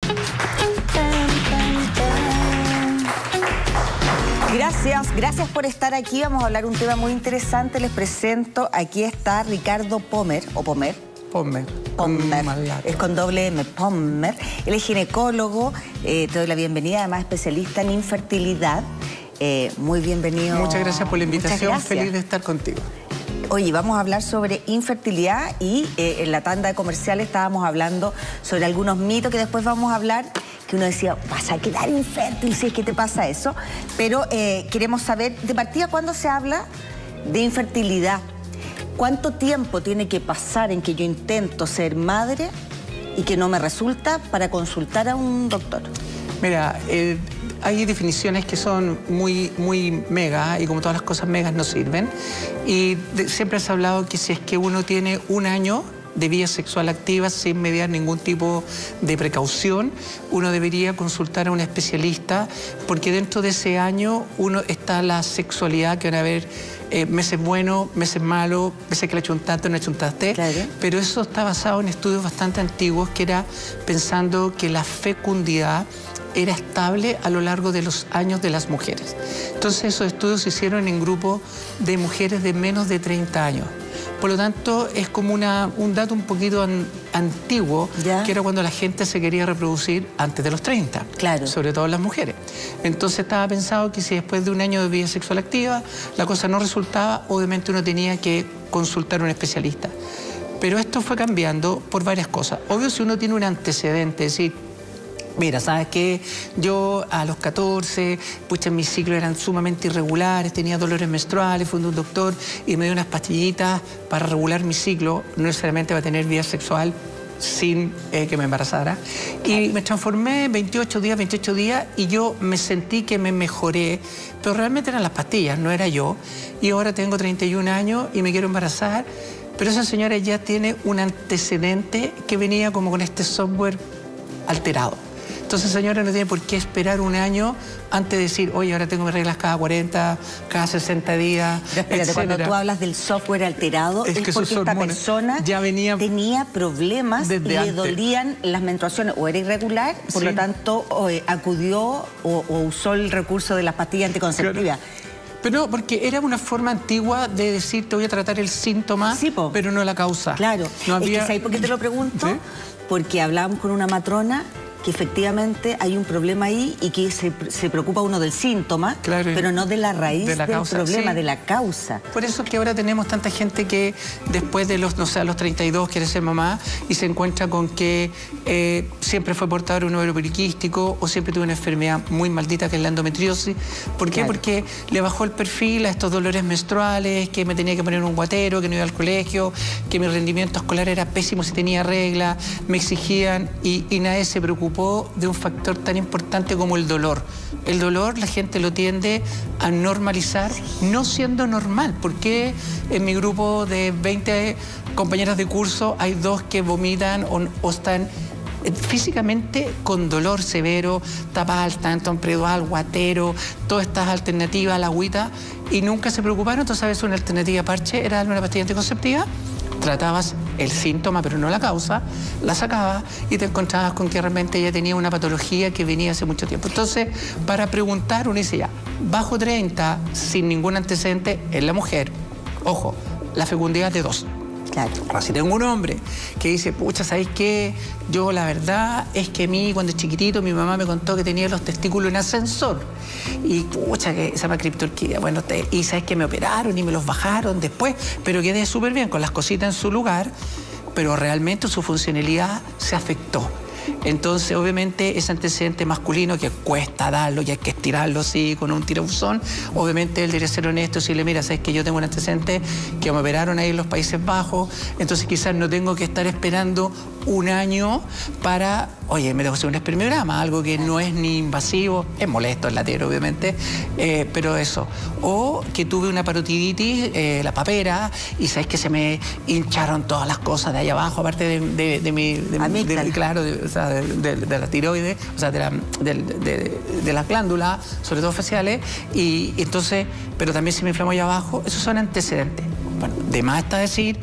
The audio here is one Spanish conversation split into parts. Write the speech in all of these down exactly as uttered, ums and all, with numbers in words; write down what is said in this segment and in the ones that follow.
Gracias, gracias por estar aquí. Vamos a hablar un tema muy interesante. Les presento, aquí está Ricardo Pommer, o Pommer. Pommer. Pommer, es con doble M, Pommer. Él es ginecólogo, eh, te doy la bienvenida, además especialista en infertilidad. Eh, muy bienvenido. Muchas gracias por la invitación, feliz de estar contigo. Oye, vamos a hablar sobre infertilidad y eh, en la tanda de comerciales estábamos hablando sobre algunos mitos que después vamos a hablar, que uno decía, vas a quedar infértil si es que te pasa eso. Pero eh, queremos saber, de partida, ¿cuándo se habla de infertilidad? ¿Cuánto tiempo tiene que pasar en que yo intento ser madre y que no me resulta para consultar a un doctor? Mira, eh, hay definiciones que son muy, muy mega y como todas las cosas megas no sirven. Y de, siempre has hablado que si es que uno tiene un año de vida sexual activa sin mediar ningún tipo de precaución, uno debería consultar a un especialista porque dentro de ese año uno está la sexualidad, que van a haber eh, meses buenos, meses malos, meses que le achuntaste o no achuntaste, claro. Pero eso está basado en estudios bastante antiguos que era pensando que la fecundidad era estable a lo largo de los años de las mujeres. Entonces esos estudios se hicieron en grupos de mujeres de menos de treinta años. Por lo tanto, es como una, un dato un poquito an, antiguo, ¿ya? Que era cuando la gente se quería reproducir antes de los treinta, claro. Sobre todo las mujeres. Entonces estaba pensado que si después de un año de vida sexual activa la cosa no resultaba, obviamente uno tenía que consultar a un especialista. Pero esto fue cambiando por varias cosas. Obvio, si uno tiene un antecedente, es decir, mira, ¿sabes qué? Yo a los catorce, pucha, mis ciclos eran sumamente irregulares, tenía dolores menstruales, fui a un doctor y me dio unas pastillitas para regular mi ciclo, no necesariamente va a tener vida sexual sin eh, que me embarazara. Y me transformé veintiocho días, veintiocho días, y yo me sentí que me mejoré, pero realmente eran las pastillas, no era yo. Y ahora tengo treinta y un años y me quiero embarazar, pero esa señora ya tiene un antecedente que venía como con este software alterado. Entonces, señora, no tiene por qué esperar un año antes de decir, oye, ahora tengo mis reglas cada cuarenta, cada sesenta días, pero espérate, etcétera. Cuando tú hablas del software alterado, es, es porque esta persona ya venía tenía problemas y le antes. dolían las menstruaciones, o era irregular, por sí. lo tanto, o, eh, acudió o, o usó el recurso de las pastillas anticonceptivas. Claro. Pero no, porque era una forma antigua de decir, te voy a tratar el síntoma, sí, pero no la causa. Claro, no había... es que ¿sabes por qué te lo pregunto? ¿Sí? Porque hablábamos con una matrona que efectivamente hay un problema ahí y que se, se preocupa uno del síntoma, claro, pero no de la raíz de la del causa, problema, sí. de la causa. Por eso es que ahora tenemos tanta gente que después de los, no sé, a los treinta y dos quiere ser mamá y se encuentra con que eh, siempre fue portador de un ovario poliquístico o siempre tuvo una enfermedad muy maldita que es la endometriosis. ¿Por qué? Claro. Porque le bajó el perfil a estos dolores menstruales, que me tenía que poner un guatero, que no iba al colegio, que mi rendimiento escolar era pésimo si tenía regla, me exigían y, y nadie se preocupó de un factor tan importante como el dolor. El dolor la gente lo tiende a normalizar, no siendo normal. Porque en mi grupo de veinte compañeras de curso hay dos que vomitan o, o están físicamente con dolor severo, tapal, tanto predual, guatero, todas estas alternativas, la agüita, y nunca se preocuparon. Entonces, a veces una alternativa parche era darme una pastilla anticonceptiva, tratabas el síntoma pero no la causa, la sacabas y te encontrabas con que realmente ella tenía una patología que venía hace mucho tiempo. Entonces, para preguntar, uno dice ya, bajo treinta, sin ningún antecedente en la mujer, ojo, la fecundidad de dos. Claro. Ahora, si tengo un hombre que dice, pucha, ¿sabéis qué? Yo la verdad es que a mí, cuando chiquitito, mi mamá me contó que tenía los testículos en ascensor. Y pucha, que se llama criptorquidia. Bueno, te, y sabes que me operaron y me los bajaron después, pero quedé súper bien con las cositas en su lugar, pero realmente su funcionalidad se afectó. Entonces, obviamente, ese antecedente masculino que cuesta darlo y hay que estirarlo así con un tirabuzón, obviamente él debería ser honesto y decirle, mira, sabes que yo tengo un antecedente que me operaron ahí en los Países Bajos, entonces quizás no tengo que estar esperando un año para, oye, me tengo que hacer un espermiograma, algo que no es ni invasivo, es molesto, es latero, obviamente, eh, pero eso. O que tuve una parotiditis, eh, la papera, y sabes que se me hincharon todas las cosas de ahí abajo, aparte de, de, de mi... De, de, de, claro, de, o sea, de, de, de la tiroides, o sea, de, la, de, de, de las glándulas, sobre todo faciales, y, y entonces, pero también se me inflamó allá abajo. Esos son antecedentes. Bueno, de más está decir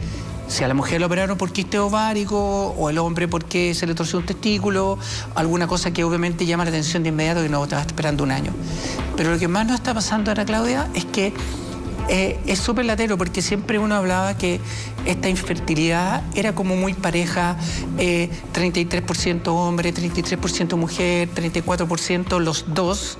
Si a la mujer le operaron por quiste ovárico o el hombre porque se le torció un testículo, alguna cosa que obviamente llama la atención de inmediato y no te vas esperando un año. Pero lo que más nos está pasando ahora, Claudia, es que eh, es súper latero, porque siempre uno hablaba que esta infertilidad era como muy pareja, eh, treinta y tres por ciento hombre, treinta y tres por ciento mujer, treinta y cuatro por ciento los dos.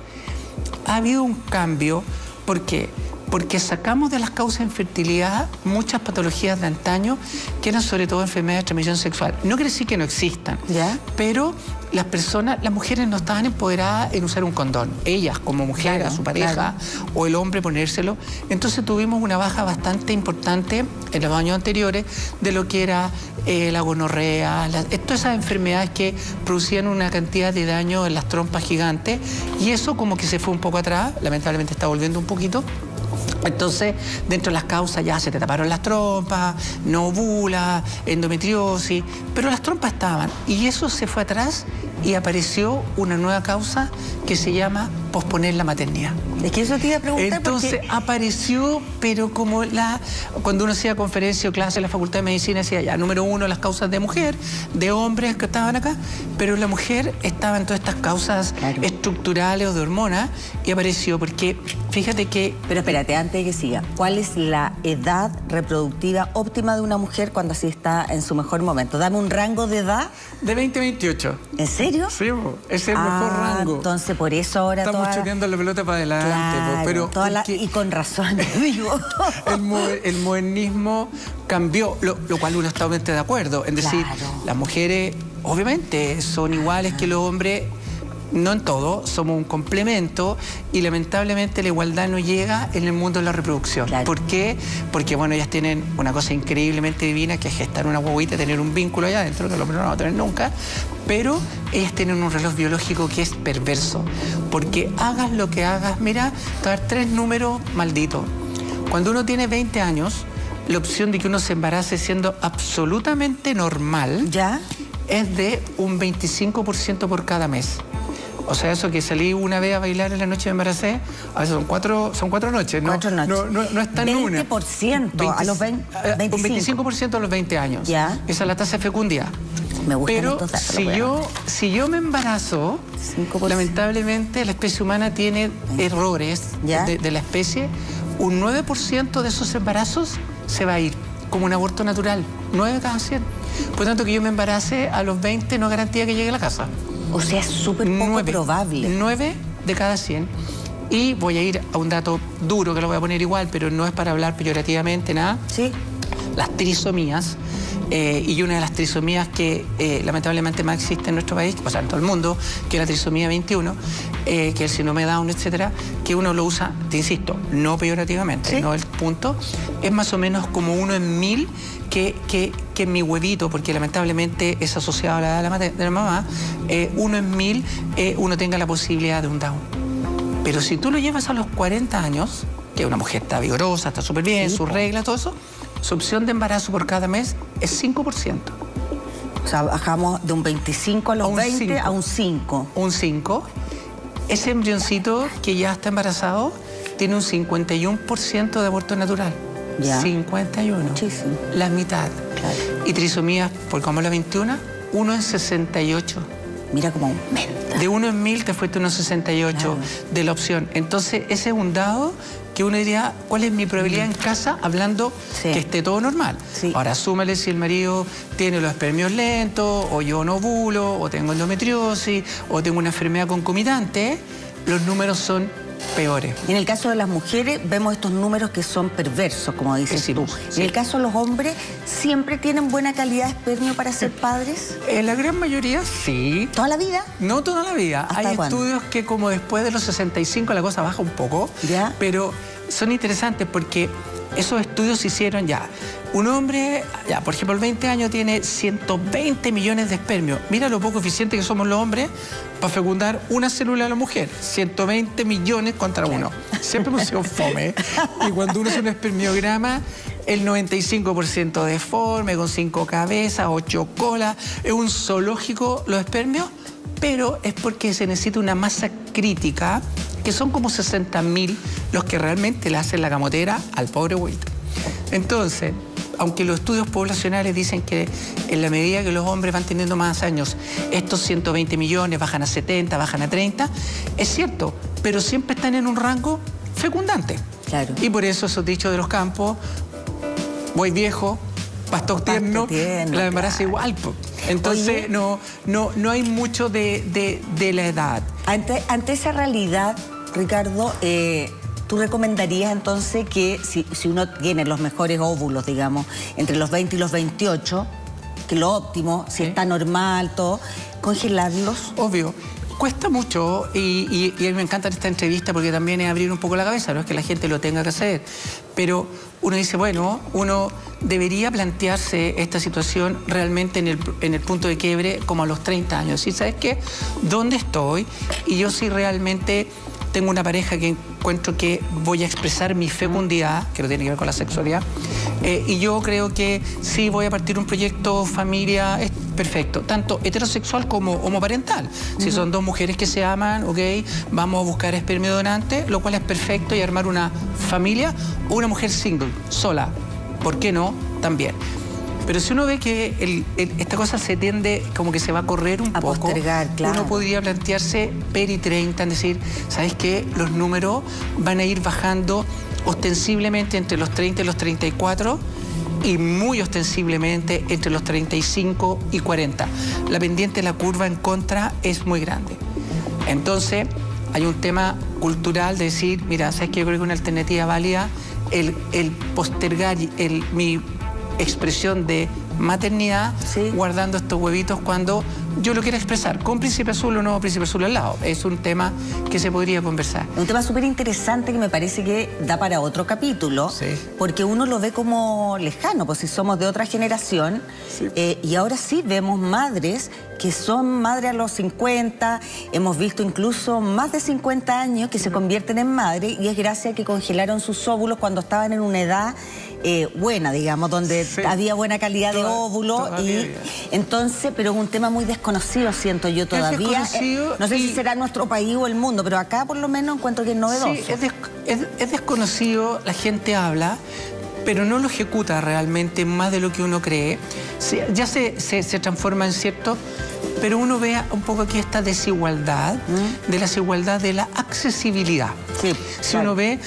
Ha habido un cambio, ¿por qué? Porque sacamos de las causas de infertilidad muchas patologías de antaño que eran sobre todo enfermedades de transmisión sexual. No quiere decir que no existan, ¿ya? Pero las personas, las mujeres no estaban empoderadas en usar un condón. Ellas como mujer, claro, a su pareja, claro, o el hombre ponérselo. Entonces tuvimos una baja bastante importante en los años anteriores de lo que era eh, la gonorrea, la, todas esas enfermedades que producían una cantidad de daño en las trompas gigantes, y eso como que se fue un poco atrás, lamentablemente está volviendo un poquito. Entonces, dentro de las causas ya se te taparon las trompas, no ovula, endometriosis, pero las trompas estaban, y eso se fue atrás y apareció una nueva causa que se llama posponer la maternidad. Es que eso te iba a preguntar. Entonces porque... apareció, pero como la cuando uno hacía conferencia o clase en la Facultad de Medicina, decía ya, número uno, las causas de mujer, de hombres que estaban acá, pero la mujer estaba en todas estas causas, claro, estructurales o de hormonas, y apareció porque, fíjate que... Pero espérate, antes de que siga, ¿cuál es la edad reproductiva óptima de una mujer cuando así está en su mejor momento? Dame un rango de edad. De veinte a veintiocho. ¿En serio? Sí, es el ah, mejor rango. Entonces, por eso ahora... Estamos choqueando la pelota para adelante. Claro, pero toda la... Y con razón, digo. el, mo el modernismo cambió, lo, lo cual uno está totalmente de acuerdo. Es decir, claro, las mujeres, obviamente, son iguales que los hombres. No en todo, somos un complemento, y lamentablemente la igualdad no llega en el mundo de la reproducción. Claro. ¿Por qué? Porque, bueno, ellas tienen una cosa increíblemente divina, que es gestar una guaguita y tener un vínculo allá adentro, que el hombre no lo va a tener nunca, pero ellas tienen un reloj biológico que es perverso, porque hagas lo que hagas, mira, te voy a dar tres números malditos. Cuando uno tiene veinte años, la opción de que uno se embarace siendo absolutamente normal, ¿ya?, es de un veinticinco por ciento por cada mes. O sea, eso que salí una vez a bailar en la noche de embaracé, a veces son cuatro, son cuatro noches, ¿no? Cuatro noches. No, no, no es tan una. veinte por ciento a los veinte, veinticinco. Un veinticinco por ciento a los veinte años. ¿Ya? Esa es la tasa de fecundidad. Me gusta. Pero si yo, si yo me embarazo, lamentablemente la especie humana tiene errores de, de la especie. Un nueve por ciento de esos embarazos se va a ir como un aborto natural. nueve de cada cien. Por lo tanto, que yo me embarace a los veinte no garantía que llegue a la casa. O sea, es súper poco probable. nueve de cada cien. Y voy a ir a un dato duro, que lo voy a poner igual, pero no es para hablar peyorativamente, nada. Sí. Las trisomías. Eh, y una de las trisomías que eh, lamentablemente más existe en nuestro país, o sea, en todo el mundo, que es la trisomía veintiuno, eh, que es el síndrome de Down, etcétera, que uno lo usa, te insisto, no peyorativamente, ¿sí?, no el punto, es más o menos como uno en mil que, que, que en mi huevito, porque lamentablemente es asociado a la edad de la, de la mamá, eh, uno en mil eh, uno tenga la posibilidad de un Down. Pero si tú lo llevas a los cuarenta años, que una mujer está vigorosa, está súper bien, sí, sus reglas, todo eso, su opción de embarazo por cada mes es cinco por ciento. O sea, bajamos de un veinticinco a los veinte a un cinco. Un cinco. Ese embrioncito que ya está embarazado tiene un cincuenta y uno por ciento de aborto natural. Ya. cincuenta y uno. Muchísimo. La mitad. Claro. Y trisomías, por como la veintiuno, uno en sesenta y ocho. Mira cómo aumenta. De uno en mil te fuiste uno en sesenta y ocho, claro, de la opción. Entonces, ese es un dado que uno diría, ¿cuál es mi probabilidad en casa? Hablando, sí, que esté todo normal. Sí. Ahora, súmale si el marido tiene los espermios lentos, o yo no ovulo, o tengo endometriosis, o tengo una enfermedad concomitante, los números son peores. Y en el caso de las mujeres, vemos estos números que son perversos, como dices sí, tú. Sí. En el caso de los hombres, ¿siempre tienen buena calidad de espermio para ser padres? En la gran mayoría, sí. ¿Toda la vida? No toda la vida. Hay ¿cuándo? Estudios que como después de los sesenta y cinco la cosa baja un poco, ¿ya?, pero son interesantes porque esos estudios se hicieron ya. Un hombre, ya, por ejemplo, a los veinte años tiene ciento veinte millones de espermios. Mira lo poco eficiente que somos los hombres para fecundar una célula de la mujer. ciento veinte millones contra uno. Siempre hemos sido fome. Y cuando uno hace un espermiograma, el noventa y cinco por ciento deforme, con cinco cabezas, ocho colas. Es un zoológico los espermios, pero es porque se necesita una masa crítica, que son como sesenta mil los que realmente le hacen la camotera al pobre güeyito. Entonces, aunque los estudios poblacionales dicen que en la medida que los hombres van teniendo más años, estos ciento veinte millones bajan a setenta, bajan a treinta, es cierto, pero siempre están en un rango fecundante. Claro. Y por eso esos dichos de los campos, voy viejo, pasto tierno, tierno, la embaraza claro. igual. Po. Entonces Oye, no, no, no hay mucho de, de, de la edad. Ante, ante esa realidad, Ricardo, eh, ¿tú recomendarías entonces que si, si uno tiene los mejores óvulos, digamos, entre los veinte y los veintiocho, que lo óptimo, si ¿Sí? está normal, todo, congelarlos? Obvio. Cuesta mucho y, y, y a mí me encanta esta entrevista porque también es abrir un poco la cabeza, no es que la gente lo tenga que hacer, pero uno dice, bueno, uno debería plantearse esta situación realmente en el, en el punto de quiebre como a los treinta años. ¿Sí? ¿Sabes qué? ¿Dónde estoy? Y yo sí realmente tengo una pareja que encuentro que voy a expresar mi fecundidad, que no tiene que ver con la sexualidad, eh, y yo creo que sí voy a partir un proyecto familia, es perfecto, tanto heterosexual como homoparental. Uh-huh. Si son dos mujeres que se aman, ok, vamos a buscar espermio donante, lo cual es perfecto, y armar una familia, o una mujer single, sola, ¿por qué no? También. Pero si uno ve que el, el, esta cosa se tiende como que se va a correr un a poco, postergar, claro. uno podría plantearse peri treinta, es decir, ¿sabes qué? Los números van a ir bajando ostensiblemente entre los treinta y los treinta y cuatro y muy ostensiblemente entre los treinta y cinco y cuarenta. La pendiente de la curva en contra es muy grande. Entonces, hay un tema cultural de decir, mira, ¿sabes qué? Yo creo que una alternativa válida, el, el postergar el, mi expresión de maternidad, ¿Sí? guardando estos huevitos cuando yo lo quiera expresar, con Príncipe Azul o no Príncipe Azul al lado. Es un tema que se podría conversar. Un tema súper interesante que me parece que da para otro capítulo, sí. porque uno lo ve como lejano, pues si somos de otra generación, sí. eh, y ahora sí vemos madres que son madres a los cincuenta, hemos visto incluso más de cincuenta años que se convierten en madre, y es gracias a que congelaron sus óvulos cuando estaban en una edad eh, buena, digamos, donde sí. había buena calidad de óvulo, y entonces, pero es un tema muy desconocido, siento yo todavía. Eh, no sé y... si será nuestro país o el mundo, pero acá por lo menos encuentro que es novedoso. Sí, es, des es, es desconocido, la gente habla, pero no lo ejecuta realmente más de lo que uno cree. Se, ya se, se, se transforma en cierto, pero uno ve un poco aquí esta desigualdad, ¿Mm? de la desigualdad de la accesibilidad. Sí, si claro. uno ve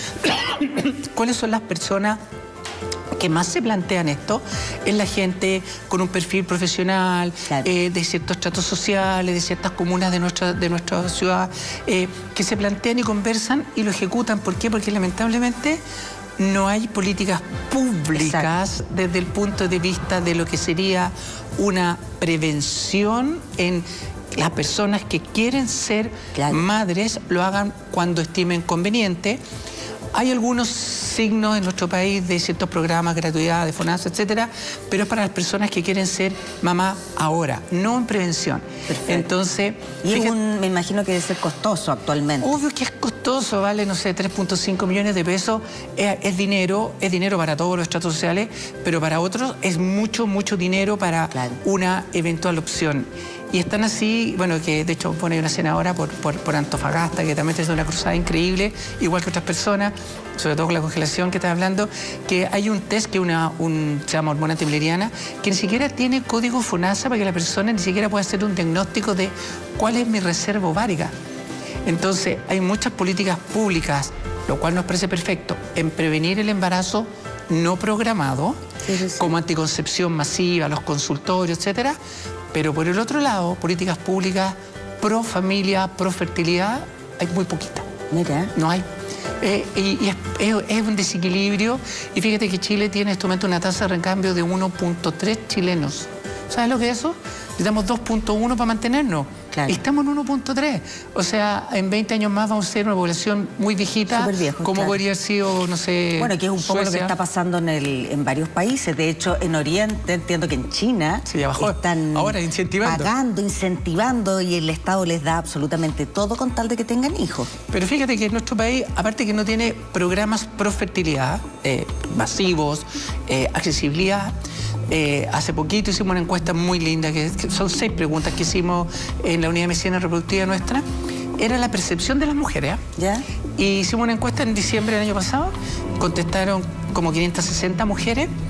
cuáles son las personas que más se plantean esto, es la gente con un perfil profesional, claro. eh, de ciertos tratos sociales, de ciertas comunas de nuestra, de nuestra ciudad, eh, que se plantean y conversan y lo ejecutan. ¿Por qué? Porque lamentablemente no hay políticas públicas Exacto. desde el punto de vista de lo que sería una prevención en las personas que quieren ser claro. madres, lo hagan cuando estimen conveniente. Hay algunos signos en nuestro país de ciertos programas, gratuidad, de FONASA, etcétera, pero es para las personas que quieren ser mamá ahora, no en prevención. Perfecto. Entonces, y fíjate, un, me imagino que debe ser costoso actualmente. Obvio que es costoso, vale, no sé, tres punto cinco millones de pesos, es, es dinero, es dinero para todos los estratos sociales, pero para otros es mucho, mucho dinero para claro. una eventual opción. Y están así, bueno, que de hecho pone una senadora por, por, por Antofagasta, que también tiene una cruzada increíble, igual que otras personas, sobre todo con la congelación que está hablando, que hay un test que una, un, se llama hormona antimileriana, que ni siquiera tiene código FONASA para que la persona ni siquiera pueda hacer un diagnóstico de cuál es mi reserva ovárica. Entonces, hay muchas políticas públicas, lo cual nos parece perfecto, en prevenir el embarazo no programado, sí, sí, sí. como anticoncepción masiva, los consultorios, etcétera. Pero por el otro lado, políticas públicas pro familia, pro fertilidad, hay muy poquitas. Mira. No hay. Eh, y y es, es, es un desequilibrio. Y fíjate que Chile tiene en este momento una tasa de recambio de uno punto tres chilenos. ¿Sabes lo que es eso? Necesitamos dos punto uno para mantenernos. Claro. Estamos en uno punto tres. O sea, en veinte años más vamos a ser una población muy viejita. Súper viejos, como claro. podría haber sido, no sé, bueno, que es un poco Suecia. Lo que está pasando en, el, en varios países. De hecho, en Oriente, entiendo que en China sí, abajo. están ahora incentivando. pagando, incentivando, y el Estado les da absolutamente todo con tal de que tengan hijos. Pero fíjate que en nuestro país, aparte que no tiene programas pro fertilidad, eh, masivos, eh, accesibilidad, Eh, hace poquito hicimos una encuesta muy linda, que, que son seis preguntas que hicimos en la unidad de medicina reproductiva nuestra. Era la percepción de las mujeres. ¿Ya? Y hicimos una encuesta en diciembre del año pasado, contestaron como quinientas sesenta mujeres,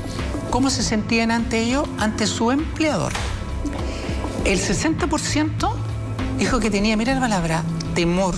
¿cómo se sentían ante ellos, ante su empleador? El sesenta por ciento dijo que tenía, mira la palabra, temor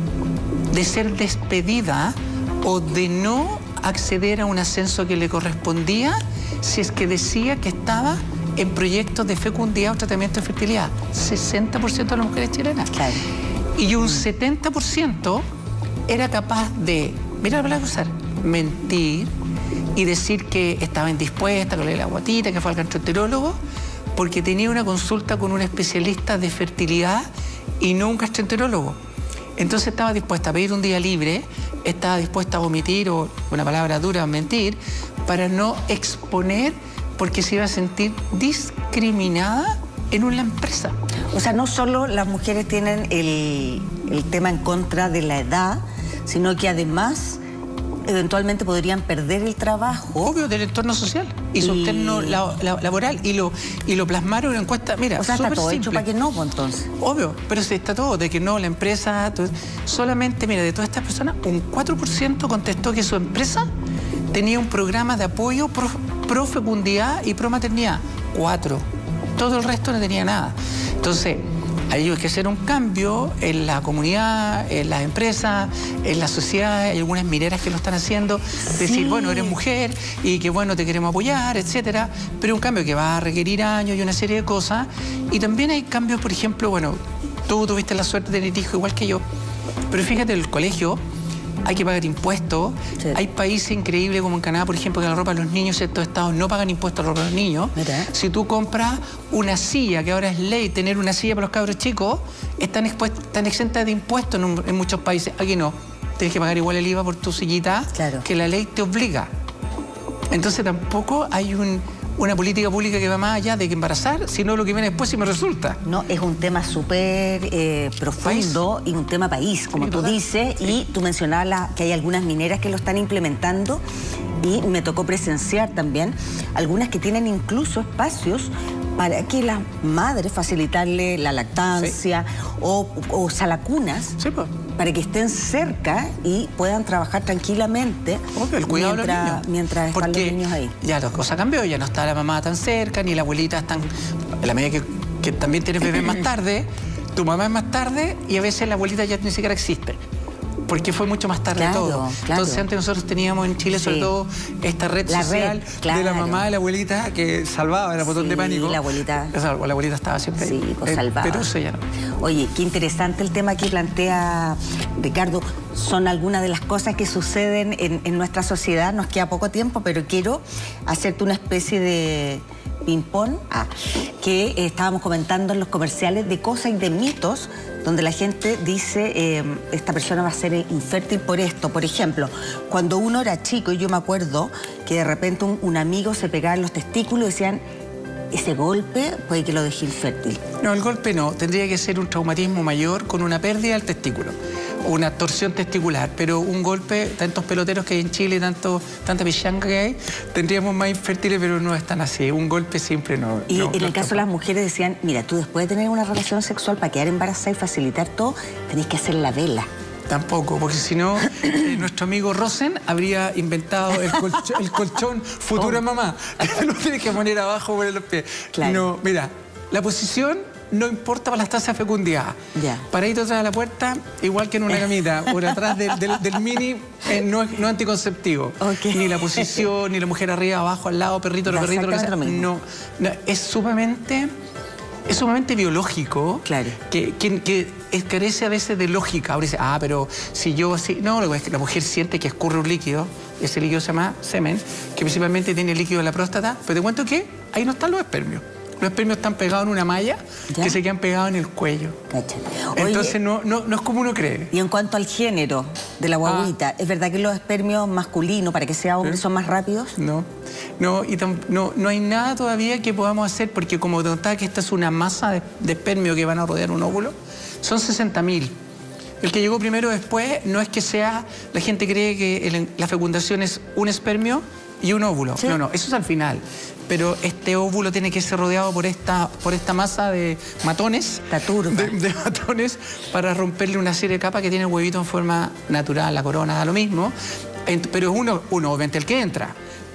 de ser despedida o de no acceder a un ascenso que le correspondía si es que decía que estaba en proyectos de fecundidad o tratamiento de fertilidad. sesenta por ciento de las mujeres chilenas. Claro. Y un setenta por ciento era capaz de, mira la palabra que usar, mentir y decir que estaba indispuesta, que le dio la guatita, que fue al gastroenterólogo, porque tenía una consulta con un especialista de fertilidad y no un gastroenterólogo. Entonces estaba dispuesta a pedir un día libre, estaba dispuesta a omitir, o una palabra dura, a mentir, para no exponer, porque se iba a sentir discriminada en una empresa. O sea, no solo las mujeres tienen el, el tema en contra de la edad, sino que además eventualmente podrían perder el trabajo. Obvio, del entorno social y, y... su entorno la, la, laboral. Y lo, y lo plasmaron en encuesta. Mira, o sea, está todo simple. hecho para que no, pues, entonces. Obvio, pero sí está todo, de que no, la empresa... Todo, solamente, mira, de todas estas personas, un cuatro por ciento contestó que su empresa tenía un programa de apoyo pro, pro fecundidad y pro maternidad. Cuatro. Todo el resto no tenía nada. Entonces, hay que hacer un cambio en la comunidad, en las empresas, en la sociedad. Hay algunas mineras que lo están haciendo. Sí. Decir, bueno, eres mujer y que, bueno, te queremos apoyar, etcétera. Pero un cambio que va a requerir años y una serie de cosas. Y también hay cambios, por ejemplo, bueno, tú tuviste la suerte de tener hijos igual que yo. Pero fíjate, el colegio hay que pagar impuestos. Sí. Hay países increíbles como en Canadá, por ejemplo, que la ropa de los niños, ciertos estados no pagan impuestos a la ropa de los niños. Mira. Si tú compras una silla, que ahora es ley tener una silla para los cabros chicos, están, están exentas de impuestos en, un, en muchos países. Aquí no. Tienes que pagar igual el I V A por tu sillita, claro, que la ley te obliga. Entonces tampoco hay un... una política pública que va más allá de que embarazar, sino lo que viene después si me resulta. No, es un tema súper eh, profundo país. Y un tema país, como sí, tú total. dices, sí. Y tú mencionabas la, que hay algunas mineras que lo están implementando y me tocó presenciar también algunas que tienen incluso espacios para que las madres facilitarle la lactancia, sí, o, o salacunas, sí, pues, para que estén cerca y puedan trabajar tranquilamente. Obvio, el cuidado mientras, de los niños. Mientras están los niños ahí. Ya la cosa cambió, ya no está la mamá tan cerca, ni la abuelita tan... En la medida que, que también tienes bebés más tarde, tu mamá es más tarde y a veces la abuelita ya ni siquiera existe. Porque fue mucho más tarde, claro, todo. Claro. Entonces antes nosotros teníamos en Chile, sí, sobre todo esta red la social red, claro, de la mamá de la abuelita que salvaba, era botón, sí, de pánico. La abuelita. O sea, la abuelita estaba siempre, sí, pues, eh, salvaba. Pero eso ya no. Oye, qué interesante el tema que plantea Ricardo. Son algunas de las cosas que suceden en, en nuestra sociedad. Nos queda poco tiempo, pero quiero hacerte una especie de ping-pong ah, que eh, estábamos comentando en los comerciales de cosas y de mitos donde la gente dice, eh, esta persona va a ser infértil por esto. Por ejemplo, cuando uno era chico, y yo me acuerdo que de repente un, un amigo se pegaba en los testículos y decían, ese golpe puede que lo deje infértil. No, el golpe no. Tendría que ser un traumatismo mayor con una pérdida del testículo, una torsión testicular, pero un golpe, tantos peloteros que hay en Chile, tanto, tanta pichanga que hay, tendríamos más infértiles, pero no es tan así. Un golpe siempre no. Y no, en no el caso de las mujeres decían, mira, tú después de tener una relación sexual para quedar embarazada y facilitar todo, tenés que hacer la vela. Tampoco, porque si no, eh, nuestro amigo Rosen habría inventado el, colcho, el colchón futura oh. mamá. Que lo tienes que poner abajo por los pies. Claro. No, mira, la posición no importa para las tasas de fecundidad. Yeah. Paradito atrás de la puerta, igual que en una camita, por atrás del, del, del mini, eh, no es no anticonceptivo. Okay. Ni la posición, ni la mujer arriba, abajo, al lado, perrito, los perritos, lo que sea. No, no, es sumamente... Es sumamente biológico, claro, que, que, que carece a veces de lógica. Ahora dice, ah, pero si yo así... No, lo que es que la mujer siente que escurre un líquido, ese líquido se llama semen, que principalmente tiene líquido en la próstata, pero te cuento que ahí no están los espermios. Los espermios están pegados en una malla, ¿ya?, que se quedan pegados en el cuello. Entonces Oye, no, no, no es como uno cree. Y en cuanto al género de la guaguita, ah, ¿es verdad que los espermios masculinos, para que sea hombre, ¿sí?, son más rápidos? No, no, y no, no hay nada todavía que podamos hacer, porque como te contaba que esta es una masa de, de espermio que van a rodear un óvulo, son sesenta mil. El que llegó primero después no es que sea... La gente cree que el, la fecundación es un espermio y un óvulo. ¿Sí? No, no, eso es al final. Pero este óvulo tiene que ser rodeado por esta, por esta masa de matones, de, de matones, para romperle una serie de capas que tiene el huevito en forma natural, la corona da lo mismo, pero es uno, uno obviamente el que entra.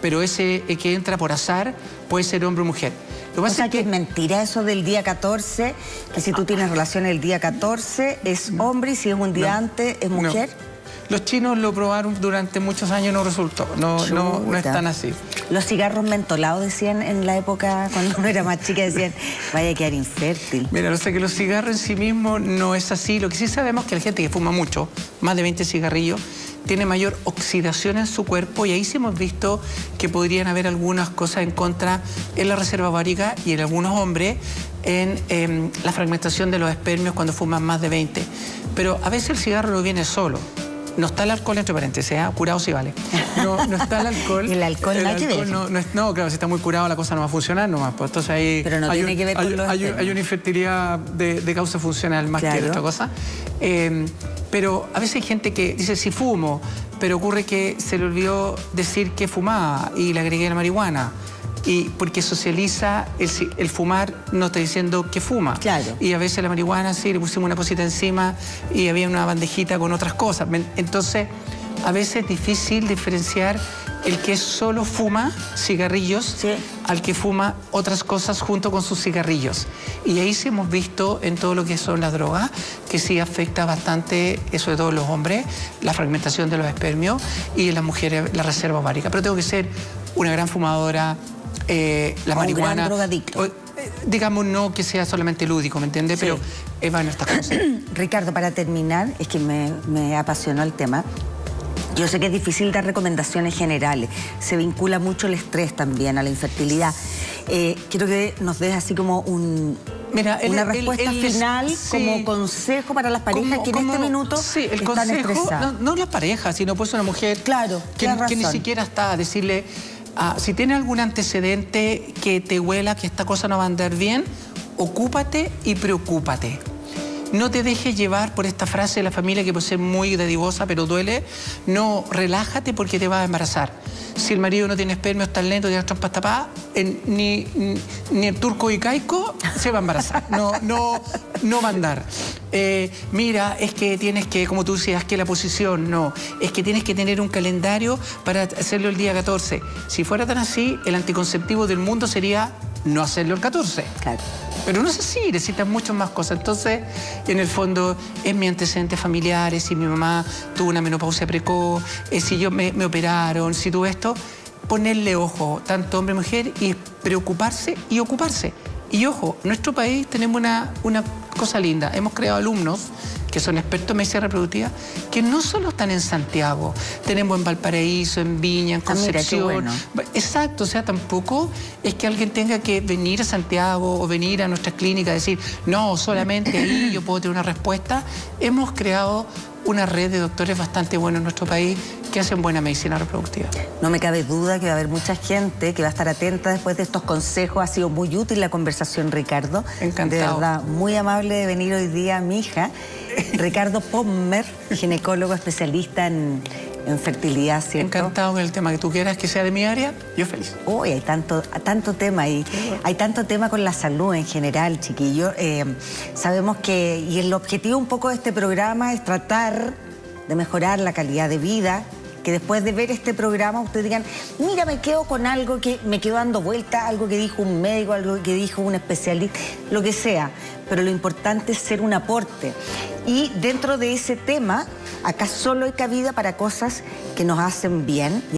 pero ese que entra por azar puede ser hombre o mujer. Lo que O pasa sea es que que es mentira eso del día catorce, que si tú tienes relación el día catorce es hombre y si es un día No, antes es mujer. no. Los chinos lo probaron durante muchos años y no resultó. No, no, no es tan así. Los cigarros mentolados decían en la época, cuando uno era más chica, decían, vaya a quedar infértil. Mira, o sea que los cigarros en sí mismos no es así. Lo que sí sabemos es que la gente que fuma mucho, más de veinte cigarrillos, tiene mayor oxidación en su cuerpo y ahí sí hemos visto que podrían haber algunas cosas en contra en la reserva ovárica y en algunos hombres en eh, la fragmentación de los espermios cuando fuman más de veinte. Pero a veces el cigarro no viene solo. No está el alcohol, entre paréntesis, ¿eh? Curado sí vale. No, no está el alcohol. ¿Y el alcohol el nada que ver? No, no, es, no, claro, si está muy curado la cosa no va a funcionar nomás. Pues entonces ahí Pero no hay, tiene un, que ver con hay, los hay, hay una infertilidad de, de causa funcional más Claro. que otra cosa. Eh, pero a veces hay gente que dice, sí fumo, pero ocurre que se le olvidó decir que fumaba y le agregué la marihuana. Y porque socializa el, el fumar, no está diciendo que fuma. Claro. Y a veces la marihuana, sí, le pusimos una cosita encima y había una bandejita con otras cosas. Entonces, a veces es difícil diferenciar el que solo fuma cigarrillos Sí. al que fuma otras cosas junto con sus cigarrillos. Y ahí sí hemos visto en todo lo que son las drogas, que sí afecta bastante, sobre todo en los hombres, la fragmentación de los espermios y en las mujeres la reserva ovárica. Pero tengo que ser una gran fumadora, eh, la O un marihuana. gran drogadicto. O, eh, digamos, no que sea solamente lúdico, ¿me entiendes? Sí. Pero eh, van estas cosas. Ricardo, para terminar, es que me, me apasionó el tema. Yo sé que es difícil dar recomendaciones generales. Se vincula mucho el estrés también a la infertilidad. Eh, quiero que nos des así como un, Mira, el, una el, respuesta el, el, final sí, como consejo para las parejas como, que en como, este minuto sí, el están consejo, estresadas. No, no la pareja, sino pues una mujer Claro, que, tienes que ni razón. siquiera está a decirle, ah, si tiene algún antecedente que te huela que esta cosa no va a andar bien, ocúpate y preocúpate. No te dejes llevar por esta frase de la familia que puede ser muy dadivosa, pero duele. No, relájate porque te vas a embarazar. Si el marido no tiene espermio, está lento, tiene las trompas tapadas, en, ni, ni, ni el turco y caico se va a embarazar. No, no, no va a andar. Eh, mira, es que tienes que, como tú decías, que la posición, no. Es que tienes que tener un calendario para hacerlo el día catorce. Si fuera tan así, el anticonceptivo del mundo sería no hacerlo el catorce. Claro. Pero no es así, necesitas muchas más cosas. Entonces, en el fondo, es mi antecedente familiar, es si mi mamá tuvo una menopausia precoz, es si yo me, me operaron, si tuve esto, ponerle ojo, tanto hombre y mujer, y preocuparse y ocuparse. Y ojo, en nuestro país tenemos una, una cosa linda. Hemos creado alumnos que son expertos en medicina reproductiva, que no solo están en Santiago, tenemos en Valparaíso, en Viña, en Concepción. Ah, mira, qué bueno. Exacto, o sea, tampoco es que alguien tenga que venir a Santiago o venir a nuestras clínicas y decir, no, solamente ahí yo puedo tener una respuesta. Hemos creado una red de doctores bastante buenos en nuestro país que hacen buena medicina reproductiva. No me cabe duda que va a haber mucha gente que va a estar atenta después de estos consejos. Ha sido muy útil la conversación, Ricardo. Encantado. De verdad, muy amable de venir hoy día, mi hija. Ricardo Pommer, ginecólogo especialista en, en fertilidad, ¿cierto? Encantado con el tema que tú quieras que sea de mi área, yo feliz. Uy, hay tanto, tanto tema ahí. Hay tanto tema con la salud en general, chiquillos. Eh, sabemos que, y el objetivo un poco de este programa es tratar de mejorar la calidad de vida, que después de ver este programa ustedes digan, mira, me quedo con algo que me quedo dando vuelta, algo que dijo un médico, algo que dijo un especialista, lo que sea. Pero lo importante es ser un aporte. Y dentro de ese tema, acá solo hay cabida para cosas que nos hacen bien.